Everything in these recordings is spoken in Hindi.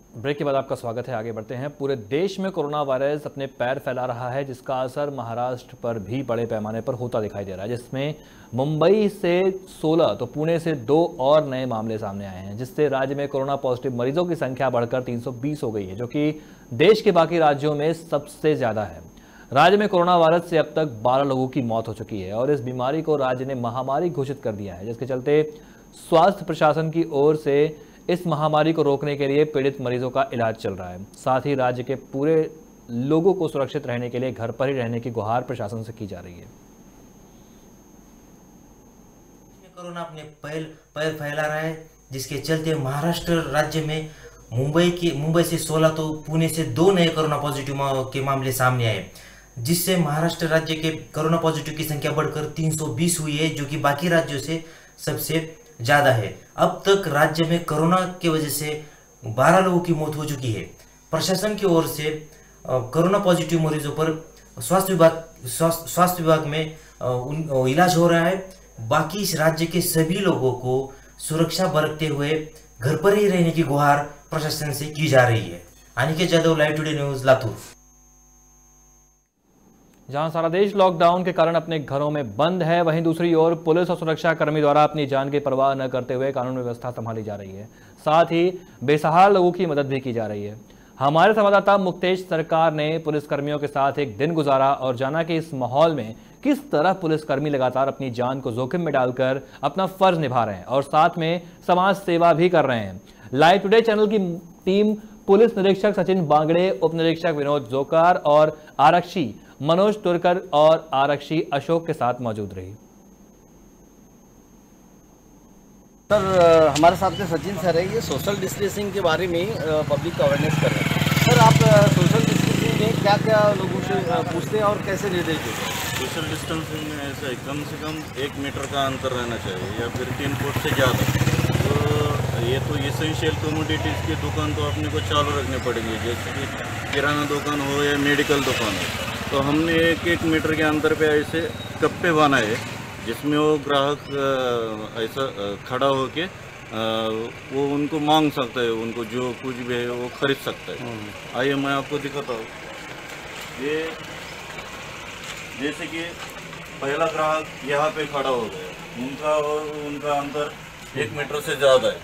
ब्रेक के बाद आपका स्वागत है। आगे बढ़ते हैं। पूरे देश में कोरोना वायरस अपने पैर फैला रहा है, जिसका असर महाराष्ट्र पर भी बड़े पैमाने पर होता दिखाई दे रहा है, जिसमें मुंबई से 16 तो पुणे से 2 और नए मामले सामने आए हैं, जिससे राज्य में कोरोना पॉजिटिव मरीजों की संख्या बढ़कर 320 हो गई है, जो कि देश के बाकी राज्यों में सबसे ज्यादा है। राज्य में कोरोना वायरस से अब तक 12 लोगों की मौत हो चुकी है और इस बीमारी को राज्य ने महामारी घोषित कर दिया है, जिसके चलते स्वास्थ्य प्रशासन की ओर से इस महामारी को रोकने के लिए पीड़ित मरीजों का इलाज चल रहा है। साथ ही राज्य के पूरे लोगों को सुरक्षित रहने के लिए घर पर ही रहने की गुहार प्रशासन से की जा रही है। कोरोना अपने पैर फैला रहा है, जिसके चलते महाराष्ट्र राज्य में मुंबई से 16 तो पुणे से 2 नए कोरोना पॉजिटिव के मामले सामने आए, जिससे महाराष्ट्र राज्य के कोरोना पॉजिटिव की संख्या बढ़कर 320 हुई है, जो कि बाकी राज्यों से सबसे ज्यादा है। अब तक राज्य में कोरोना की वजह से 12 लोगों की मौत हो चुकी है। प्रशासन की ओर से कोरोना पॉजिटिव मरीजों पर स्वास्थ्य विभाग में इलाज हो रहा है। बाकी इस राज्य के सभी लोगों को सुरक्षा बरतते हुए घर पर ही रहने की गुहार प्रशासन से की जा रही है। Aniket Jadhav, live today news, Latur. जहां सारा देश लॉकडाउन के कारण अपने घरों में बंद है, वहीं दूसरी ओर पुलिस और सुरक्षा कर्मी द्वारा अपनी जान की परवाह न करते हुए कानून व्यवस्था संभाली जा रही है। साथ ही बेसहारा लोगों की मदद भी की जा रही है। हमारे संवाददाता मुक्तेश सरकार ने पुलिसकर्मियों के साथ एक दिन गुजारा और जाना कि इस माहौल में किस तरह पुलिसकर्मी लगातार अपनी जान को जोखिम में डालकर अपना फर्ज निभा रहे हैं और साथ में समाज सेवा भी कर रहे हैं। लाइव टुडे चैनल की टीम पुलिस निरीक्षक सचिन बांगड़े, उप निरीक्षक विनोद जोकार और आरक्षी मनोज तुरकर और आरक्षी अशोक के साथ मौजूद रही। सर, हमारे साथ में सचिन सर है। ये सोशल डिस्टेंसिंग के बारे में पब्लिक का अवेयरनेस कर रहे हैं। सर, आप सोशल डिस्टेंसिंग में क्या क्या लोगों से पूछते हैं और कैसे निर्देश देते हैं? सोशल डिस्टेंसिंग में ऐसा है, कम से कम 1 मीटर का अंतर रहना चाहिए या फिर 3 फुट से ज़्यादा। तो ये तो इसेंशियल कमोडिटीज़ की दुकान तो अपने को चालू रखनी पड़ेगी, जैसे कि किराना दुकान हो या मेडिकल दुकान हो। तो हमने 1-1 मीटर के अंतर पे ऐसे कप्पे बनाए, जिसमें वो ग्राहक ऐसा खड़ा होके वो उनको मांग सकता है, उनको जो कुछ भी है वो खरीद सकता है। आइए मैं आपको दिखाता हूँ। ये जैसे कि पहला ग्राहक यहाँ पे खड़ा हो गया, उनका और उनका अंतर 1 मीटर से ज़्यादा है।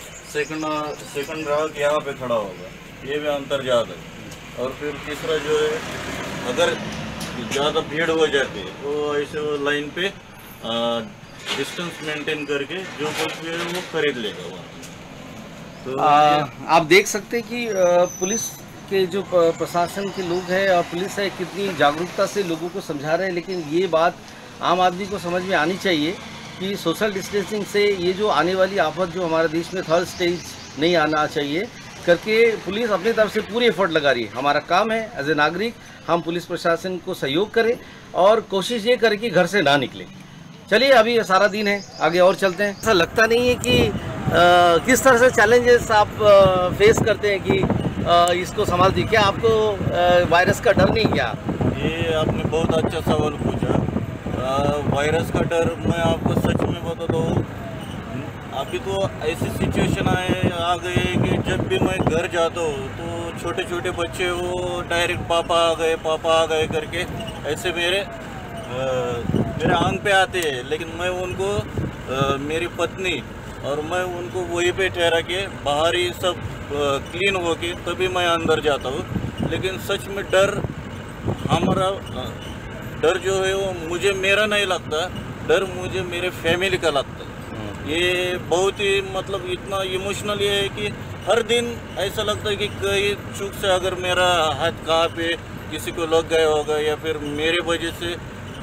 सेकंड ग्राहक यहाँ पे खड़ा होगा, ये भी अंतर ज़्यादा है। और फिर तीसरा जो है, अगर ज़्यादा भीड़ हो जाती है तो ऐसे वो लाइन पे डिस्टेंस मेंटेन करके जो कुछ भी है वो खरीद लेगा वहाँ। तो आप देख सकते हैं कि पुलिस के जो प्रशासन के लोग हैं और पुलिस है, कितनी जागरूकता से लोगों को समझा रहे हैं। लेकिन ये बात आम आदमी को समझ में आनी चाहिए कि सोशल डिस्टेंसिंग से ये जो आने वाली आफत जो हमारे देश में थर्ड स्टेज नहीं आना चाहिए करके पुलिस अपनी तरफ से पूरी एफर्ट लगा रही है। हमारा काम है एज ए नागरिक, हम पुलिस प्रशासन को सहयोग करें और कोशिश ये करें कि घर से ना निकले। चलिए, अभी सारा दिन है, आगे और चलते हैं। ऐसा लगता नहीं है कि किस तरह से चैलेंजेस आप फेस करते हैं कि इसको संभालती? क्या आपको वायरस का डर नहीं? क्या ये आपने बहुत अच्छा सवाल पूछा। वायरस का डर मैं आपको सच में बताता हूँ, अभी तो ऐसी सिचुएशन आ गई है कि जब भी मैं घर जाता हूँ तो छोटे छोटे बच्चे वो डायरेक्ट पापा आ गए करके ऐसे मेरे आंग पे आते हैं। लेकिन मैं उनको मेरी पत्नी और मैं उनको वहीं पे ठहरा के बाहर ही सब क्लीन हो के तभी मैं अंदर जाता हूँ। लेकिन सच में हमारा डर जो है वो मुझे मेरा नहीं लगता, डर मुझे मेरे फैमिली का लगता है। ये बहुत ही मतलब इतना इमोशनल ये है कि हर दिन ऐसा लगता है कि कहीं चूक से अगर मेरा हाथ कहाँ पे किसी को लग गया होगा या फिर मेरे वजह से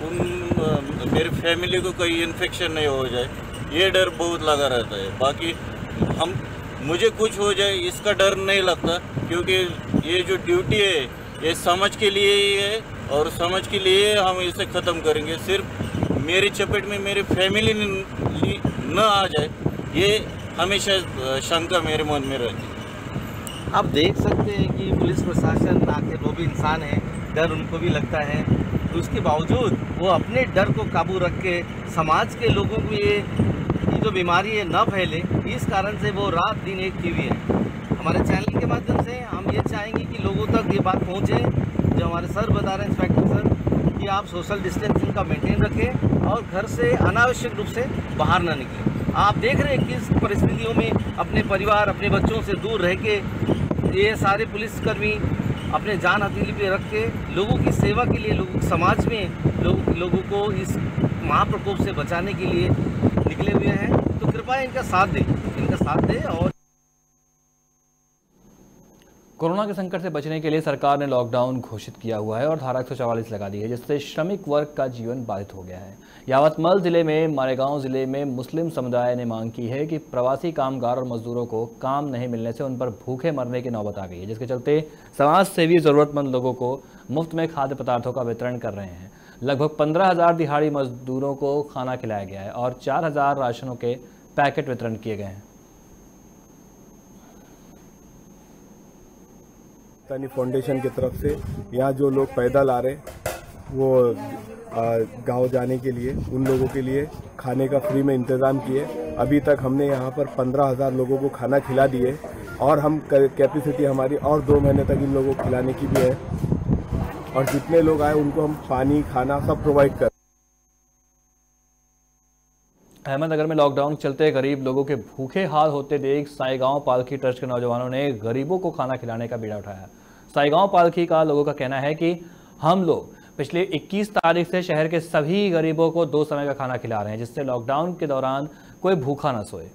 मेरी फैमिली को कहीं इन्फेक्शन नहीं हो जाए, ये डर बहुत लगा रहता है। बाकी मुझे कुछ हो जाए इसका डर नहीं लगता, क्योंकि ये जो ड्यूटी है ये समाज के लिए ही है और समाज के लिए हम इसे ख़त्म करेंगे। सिर्फ मेरी चपेट में मेरी फैमिली न आ जाए, ये हमेशा शंका मेरे मन में रहती है। आप देख सकते हैं कि पुलिस प्रशासन आखिर वो भी इंसान है, डर उनको भी लगता है, तो उसके बावजूद वो अपने डर को काबू रख के समाज के लोगों को ये जो बीमारी है न फैले, इस कारण से वो रात दिन एक की हुई है। हमारे चैनल के माध्यम लोगों तक ये बात पहुँचे जो हमारे सर बता रहे हैं, इंस्पेक्टर सर, कि आप सोशल डिस्टेंसिंग का मेंटेन रखें और घर से अनावश्यक रूप से बाहर ना निकलें। आप देख रहे हैं किस परिस्थितियों में अपने परिवार, अपने बच्चों से दूर रह के ये सारे पुलिसकर्मी अपने जान हथेली पे रख के लोगों की सेवा के लिए, समाज में लोगों को इस महाप्रकोप से बचाने के लिए निकले हुए हैं। तो कृपया इनका साथ दें। और कोरोना के संकट से बचने के लिए सरकार ने लॉकडाउन घोषित किया हुआ है और धारा 144 लगा दी है, जिससे श्रमिक वर्ग का जीवन बाधित हो गया है। यावतमल जिले में मारेगांव जिले में मुस्लिम समुदाय ने मांग की है कि प्रवासी कामगार और मजदूरों को काम नहीं मिलने से उन पर भूखे मरने की नौबत आ गई है, जिसके चलते समाज सेवी जरूरतमंद लोगों को मुफ्त में खाद्य पदार्थों का वितरण कर रहे हैं। लगभग 15,000 दिहाड़ी मजदूरों को खाना खिलाया गया है और 4,000 राशनों के पैकेट वितरण किए गए हैं। फाउंडेशन की तरफ से यहाँ जो लोग पैदल आ रहे वो गांव जाने के लिए, उन लोगों के लिए खाने का फ्री में इंतज़ाम किए। अभी तक हमने यहाँ पर 15,000 लोगों को खाना खिला दिए और हम कैपेसिटी हमारी और 2 महीने तक इन लोगों को खिलाने की भी है। और जितने लोग आए उनको हम पानी, खाना सब प्रोवाइड कर। अहमदनगर में लॉकडाउन के चलते गरीब लोगों के भूखे हाल होते देख साईगांव पालकी ट्रस्ट के नौजवानों ने गरीबों को खाना खिलाने का बीड़ा उठाया। साईगांव पालकी का लोगों का कहना है कि हम लोग पिछले 21 तारीख से शहर के सभी गरीबों को 2 समय का खाना खिला रहे हैं, जिससे लॉकडाउन के दौरान कोई भूखा न सोए।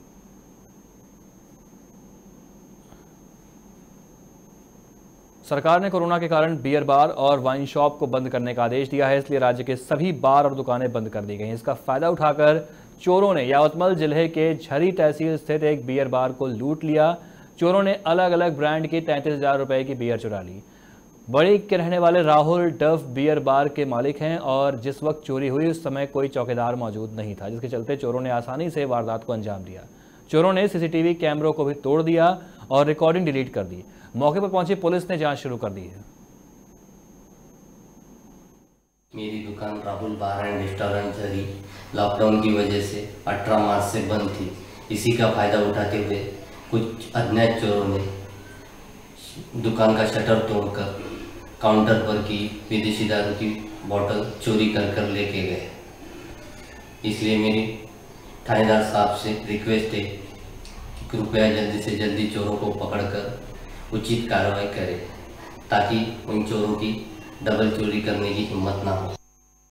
सरकार ने कोरोना के कारण बियर बार और वाइन शॉप को बंद करने का आदेश दिया है, इसलिए राज्य के सभी बार और दुकानें बंद कर दी गई हैं। इसका फायदा उठाकर चोरों ने यावतमल जिले के झरी तहसील स्थित एक बियर बार को लूट लिया। चोरों ने अलग अलग ब्रांड की 33,000 रुपए की बियर चुरा ली। बड़ी के रहने वाले राहुल डफ बियर बार के मालिक हैं और जिस वक्त चोरी हुई उस समय कोई चौकीदार मौजूद नहीं था, जिसके चलते चोरों ने आसानी से वारदात को अंजाम दिया। चोरों ने सीसीटीवी कैमरों को भी तोड़ दिया और रिकॉर्डिंग डिलीट कर दी। मौके पर पहुंची पुलिस ने जांच शुरू कर दी है। मेरी दुकान Rahul bar and restaurant Jhari lockdown की वजह से 18 मार्च से बंद थी। इसी का फायदा उठाते हुए कुछ अज्ञात चोरों ने दुकान का शटर तोड़कर काउंटर पर की विदेशी दारू की बोतल चोरी कर लेके गए। इसलिए मेरी थानेदार साहब से रिक्वेस्ट है कि कृपया जल्दी से जल्दी चोरों को पकड़कर उचित कार्रवाई करें, ताकि उन चोरों की डबल चोरी करने की हिम्मत ना हो।